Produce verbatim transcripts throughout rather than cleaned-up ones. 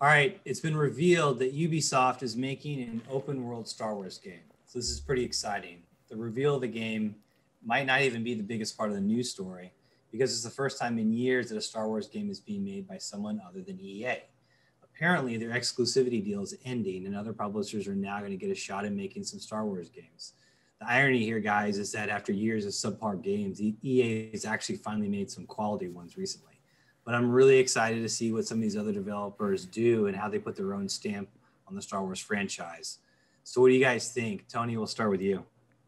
All right, it's been revealed that Ubisoft is making an open world Star Wars game. So this is pretty exciting. The reveal of the game might not even be the biggest part of the news story because it's the first time in years that a Star Wars game is being made by someone other than E A. Apparently, their exclusivity deal is ending and other publishers are now going to get a shot at making some Star Wars games. The irony here, guys, is that after years of subpar games, E A has actually finally made some quality ones recently. But I'm really excited to see what some of these other developers do and how they put their own stamp on the Star Wars franchise. So what do you guys think? Tony, we'll start with you.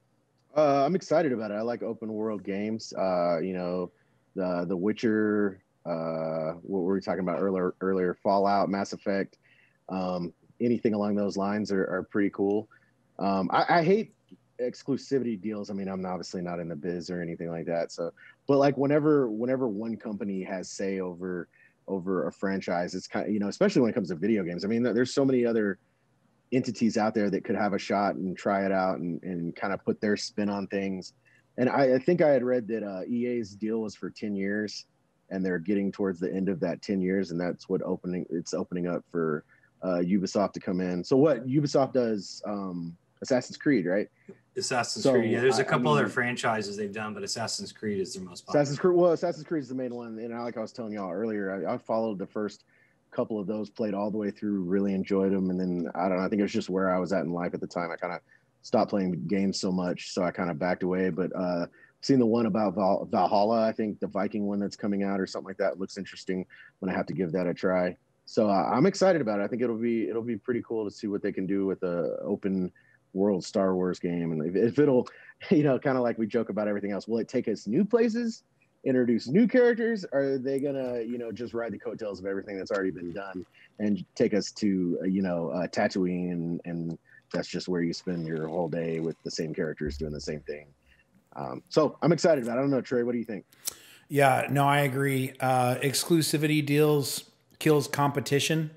Uh, I'm excited about it. I like open world games. Uh, you know, the The Witcher, uh, what were we talking about earlier? Earlier, Fallout, Mass Effect, um, anything along those lines are, are pretty cool. Um, I, I hate exclusivity deals. I mean, I'm obviously not in the biz or anything like that. So, but like whenever whenever one company has say over over a franchise, it's kind of, you know, especially when it comes to video games. I mean, there's so many other entities out there that could have a shot and try it out and, and kind of put their spin on things. And I, I think I had read that uh, E A's deal was for ten years and they're getting towards the end of that ten years. And that's what opening it's opening up for uh, Ubisoft to come in. So what Ubisoft does, um, Assassin's Creed, right? Assassin's so, Creed. Yeah, there's a couple I mean, other franchises they've done, but Assassin's Creed is their most popular. Assassin's Creed, well, Assassin's Creed is the main one. And like I was telling y'all earlier, I, I followed the first couple of those, played all the way through, really enjoyed them. And then, I don't know, I think it was just where I was at in life at the time. I kind of stopped playing games so much, so I kind of backed away. But uh, seen the one about Val- Valhalla, I think the Viking one that's coming out or something like that looks interesting. When I have to give that a try. So uh, I'm excited about it. I think it'll be it'll be pretty cool to see what they can do with a open world Star Wars game. And if, if it'll, you know, kind of like we joke about everything else, will it take us new places, introduce new characters? Or are they gonna, you know, just ride the coattails of everything that's already been done and take us to, uh, you know, uh, Tatooine, and, and that's just where you spend your whole day with the same characters doing the same thing. Um, so I'm excited about it. I don't know, Trey, what do you think? Yeah, no, I agree. Uh, exclusivity deals kills competition,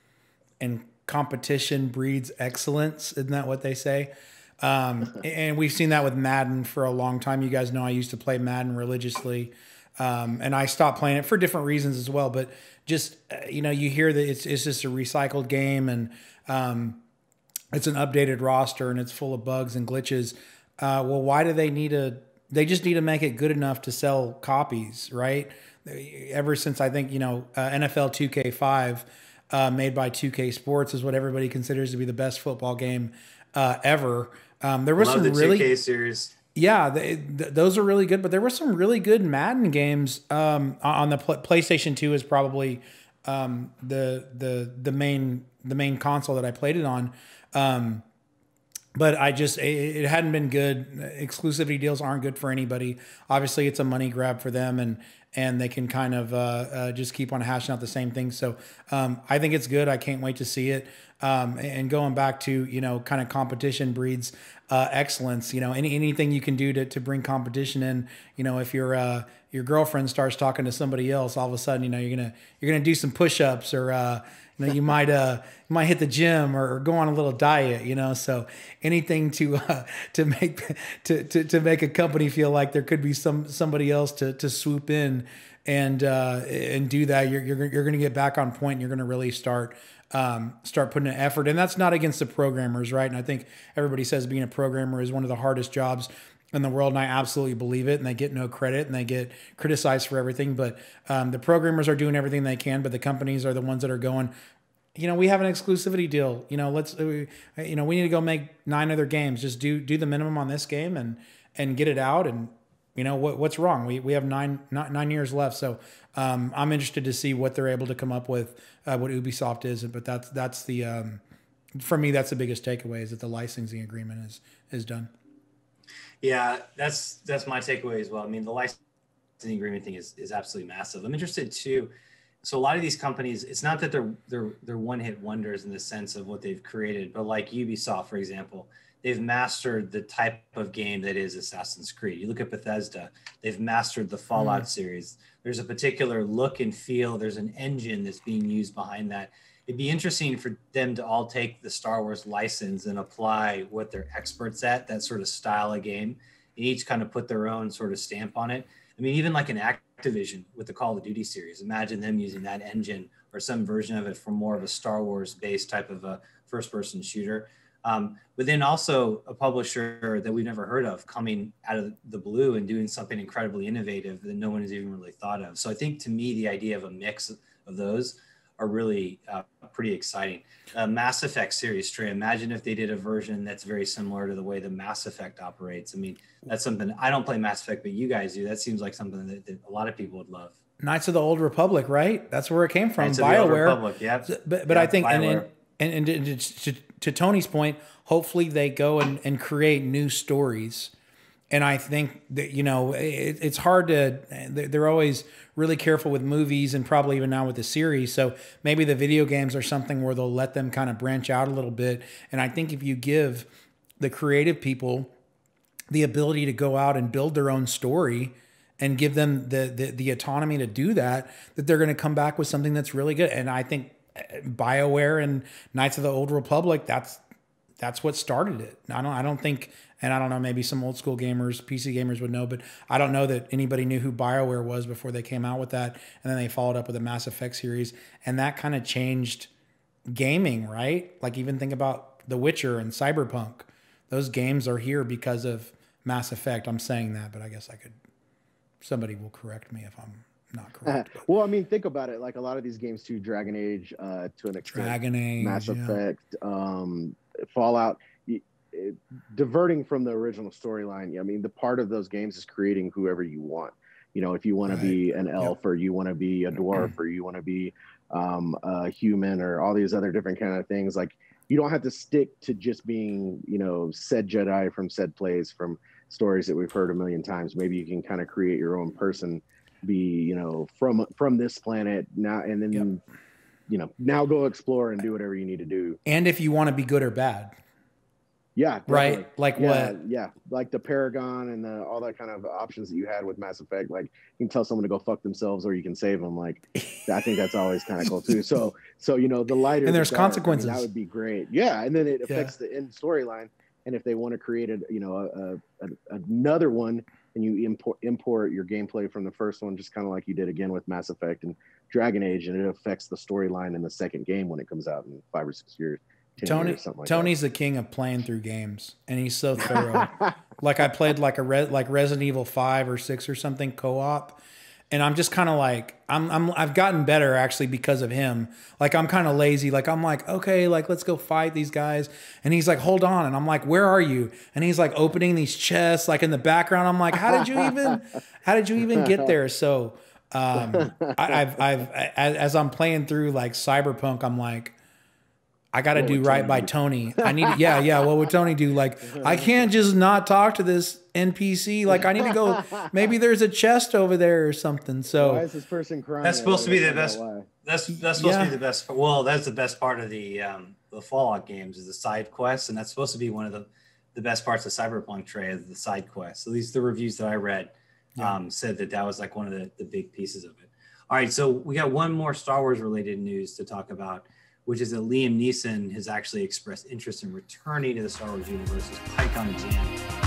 and competition breeds excellence. Isn't that what they say? Um, and we've seen that with Madden for a long time. You guys know I used to play Madden religiously. Um, and I stopped playing it for different reasons as well. But just, uh, you know, you hear that it's, it's just a recycled game, and um, it's an updated roster and it's full of bugs and glitches. Uh, well, why do they need a, they just need to make it good enough to sell copies, right? Ever since I think, you know, uh, N F L two K five, Uh, made by two K Sports, is what everybody considers to be the best football game uh, ever. Um, there was Love some the really two K series. Yeah, they, th- those are really good, but there were some really good Madden games um, on the pl- PlayStation two. Is probably um, the the the main the main console that I played it on. Um, But I just, it, it hadn't been good. Exclusivity deals aren't good for anybody. Obviously, it's a money grab for them, and and they can kind of uh, uh, just keep on hashing out the same thing. So um, I think it's good. I can't wait to see it. Um, and going back to, you know, kind of competition breeds uh, excellence. You know, any anything you can do to to bring competition in. You know, if your uh, your girlfriend starts talking to somebody else, all of a sudden, you know, you're gonna you're gonna do some push-ups, or uh, you know, you might uh, you might hit the gym or, or go on a little diet. You know, so anything to uh, to make to, to to make a company feel like there could be some somebody else to to swoop in and uh, and do that, you're you're you're going to get back on point, and you're going to really start um, start putting an effort. And that's not against the programmers, right? And I think everybody says being a programmer is one of the hardest jobs in the world, and I absolutely believe it. And they get no credit, and they get criticized for everything. But um, the programmers are doing everything they can, but the companies are the ones that are going, you know, we have an exclusivity deal. You know, let's, uh, you know, we need to go make nine other games. Just do do the minimum on this game and and get it out. And you know what what's wrong? We we have nine nine years left. So um, I'm interested to see what they're able to come up with. Uh, what Ubisoft is, but that's that's the um, for me that's the biggest takeaway, is that the licensing agreement is is done. Yeah, that's that's my takeaway as well. I mean, the licensing agreement thing is is absolutely massive. I'm interested too. So a lot of these companies, it's not that they're they're they're one-hit wonders in the sense of what they've created, but like Ubisoft, for example, they've mastered the type of game that is Assassin's Creed. You look at Bethesda, they've mastered the Fallout mm. series. There's a particular look and feel. There's an engine that's being used behind that. It'd be interesting for them to all take the Star Wars license and apply what they're experts at, that sort of style of game, and each kind of put their own sort of stamp on it. I mean, even like an Activision with the Call of Duty series, imagine them using that engine or some version of it for more of a Star Wars based type of a first person shooter. Um, but then also a publisher that we've never heard of coming out of the blue and doing something incredibly innovative that no one has even really thought of. So I think to me, the idea of a mix of those are really uh, pretty exciting. Uh, Mass Effect series, Trey, imagine if they did a version that's very similar to the way the Mass Effect operates. I mean, that's something, I don't play Mass Effect, but you guys do. That seems like something that, that a lot of people would love. Knights of the Old Republic, right? That's where it came from. Knights of the Old BioWare. Republic, yep. But, but Yep, I think, and, BioWare. and, and, and to, to, to Tony's point, hopefully they go and, and create new stories. And I think that, you know, it, it's hard to, they're always really careful with movies and probably even now with the series. So maybe the video games are something where they'll let them kind of branch out a little bit. And I think if you give the creative people the ability to go out and build their own story and give them the, the, the autonomy to do that, that they're going to come back with something that's really good. And I think BioWare and Knights of the Old Republic, that's, that's what started it. I don't, I don't think, and I don't know, maybe some old school gamers, P C gamers would know, but I don't know that anybody knew who BioWare was before they came out with that. And then they followed up with a Mass Effect series. And that kind of changed gaming, right? Like even think about The Witcher and Cyberpunk. Those games are here because of Mass Effect. I'm saying that, but I guess I could, somebody will correct me if I'm not correct. Well, I mean, think about it. Like a lot of these games too, Dragon Age, uh, to an extent, Dragon Age, Mass yeah. Effect, um, Fallout, it, it, diverting from the original storyline. I mean, the part of those games is creating whoever you want. You know, if you want right. to be an elf yep. or you want to be a dwarf or you want to be um, a human or all these other different kind of things, like you don't have to stick to just being, you know, said Jedi from said plays from stories that we've heard a million times. Maybe you can kind of create your own person, be, you know, from from this planet now, and then yep. you know, now go explore and do whatever you need to do. And if you want to be good or bad. Yeah. Definitely. Right. Like yeah, what? Yeah. Like the Paragon and the, all that kind of options that you had with Mass Effect. Like you can tell someone to go fuck themselves or you can save them. Like I think that's always kind of cool too. So, so, you know, the lighter, and there's the dark, consequences. I mean, that would be great. Yeah. And then it affects yeah. the end storyline. And if they want to create a, you know, a, a, a, another one and you import, import your gameplay from the first one, just kind of like you did again with Mass Effect and Dragon Age, and it affects the storyline in the second game when it comes out in five or six years. Tony, years, something like Tony's that. the king of playing through games, and he's so thorough. Like I played like a Re, like Resident Evil five or six or something co-op, and I'm just kind of like I'm I'm I've gotten better actually because of him. Like I'm kind of lazy. Like I'm like okay, like let's go fight these guys, and he's like hold on, and I'm like where are you? And he's like opening these chests like in the background. I'm like how did you even how did you even get there? So um, I, I've I've as, as I'm playing through like Cyberpunk, I'm like. I got to do right Tony by do? Tony. I need to, yeah, yeah. What would Tony do? Like, I can't just not talk to this N P C. Like, I need to go, maybe there's a chest over there or something. So why is this person crying? That's supposed to be the best. That's, that's supposed yeah. to be the best. Well, that's the best part of the, um, the Fallout games is the side quests. And that's supposed to be one of the, the best parts of Cyberpunk, Trey, is the side quests. At least the reviews that I read um, yeah. said that that was like one of the, the big pieces of it. All right. So we got one more Star Wars related news to talk about, which is that Liam Neeson has actually expressed interest in returning to the Star Wars universe as Qui-Gon Jinn